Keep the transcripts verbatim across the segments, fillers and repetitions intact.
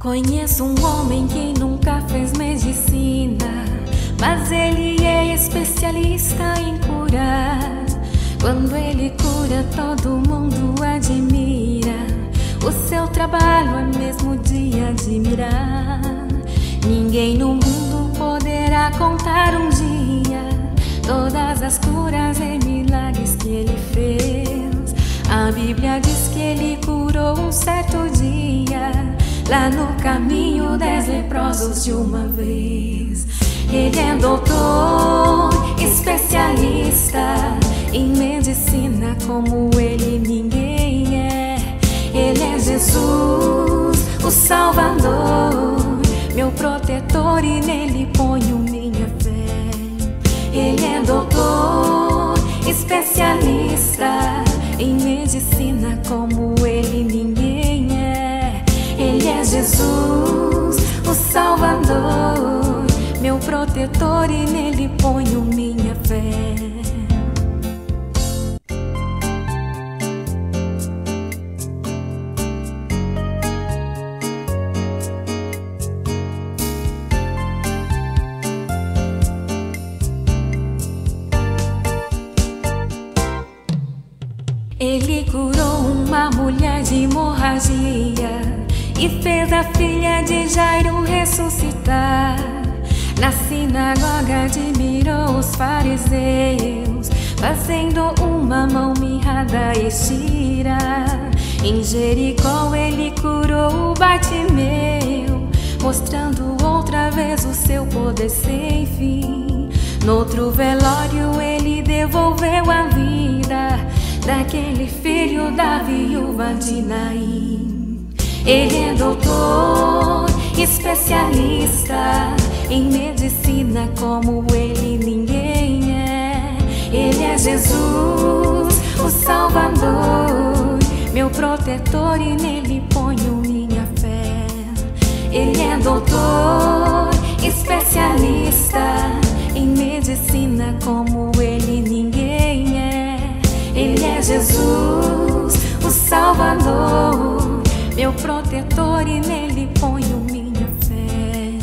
Conheço um homem que nunca fez medicina, mas ele é especialista em curar. Quando ele cura, todo mundo admira. O seu trabalho é mesmo de admirar. Ninguém no mundo poderá contar um dia todas as curas e milagres que ele fez. A Bíblia diz que ele curou um certo dia, lá no caminho, dez leprosos de uma vez. Ele é doutor, especialista em medicina, como ele ninguém é. Ele é Jesus, o Salvador, meu protetor, e nele ponho minha fé. Ele é doutor, especialista em medicina, como ele ninguém é. Ele é Jesus, o Salvador, meu protetor, e nele ponho minha fé. Ele curou uma mulher de hemorragia e fez a filha de Jairo ressuscitar. Na sinagoga admirou os fariseus, fazendo uma mão mirrada estirar. Em Jericó ele curou o Bartimeu, mostrando outra vez o seu poder sem fim. Noutro velório ele devolveu a vida daquele filho da viúva de Naim. Ele é doutor, especialista em medicina, como ele ninguém é. Ele é Jesus, o Salvador, meu protetor, e nele ponho minha fé. Ele é doutor, especialista em medicina, como ele ninguém é. Ele é Jesus, o Salvador, meu protetor, e nele ponho minha fé.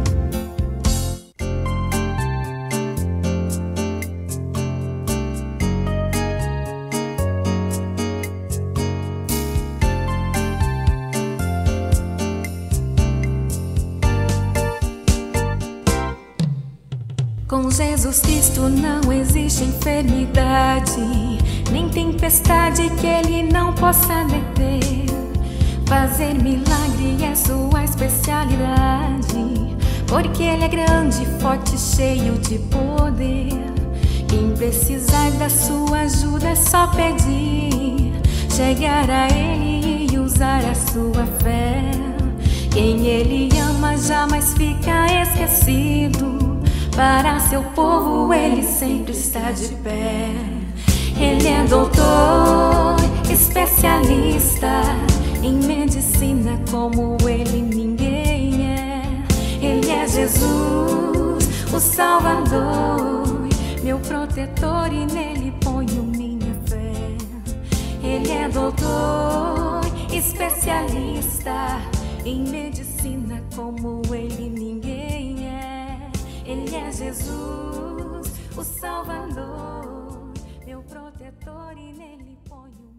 Com Jesus Cristo não existe enfermidade, nem tempestade que ele não possa deter. Fazer milagre é sua especialidade, porque ele é grande, forte, cheio de poder. Quem precisar da sua ajuda é só pedir, chegar a ele e usar a sua fé. Quem ele ama jamais fica esquecido, para seu povo ele sempre está de pé. Ele é doutor, especialista em medicina, como ele ninguém é. Ele é Jesus, o Salvador, meu protetor, e nele ponho minha fé. Ele é doutor, especialista em medicina, como ele ninguém é. Ele é Jesus, o Salvador, meu protetor, e nele ponho